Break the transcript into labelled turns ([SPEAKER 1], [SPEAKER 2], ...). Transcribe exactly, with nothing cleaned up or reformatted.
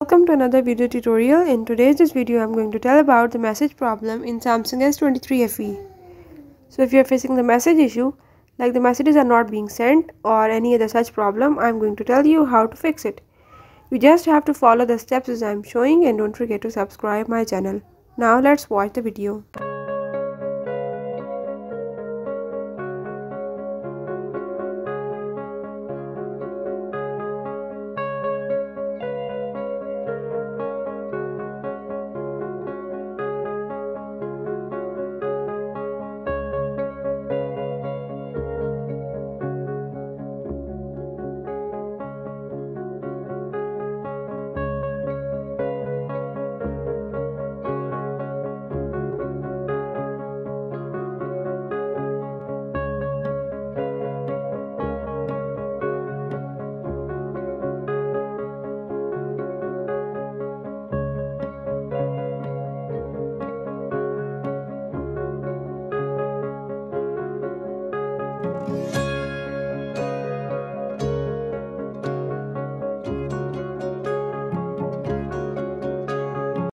[SPEAKER 1] Welcome to another video tutorial. In today's this video I'm going to tell about the message problem in Samsung S twenty-three F E. So if you are facing the message issue, like the messages are not being sent or any other such problem, I'm going to tell you how to fix it. You just have to follow the steps as I'm showing and don't forget to subscribe my channel. Now let's watch the video.
[SPEAKER 2] Yeah.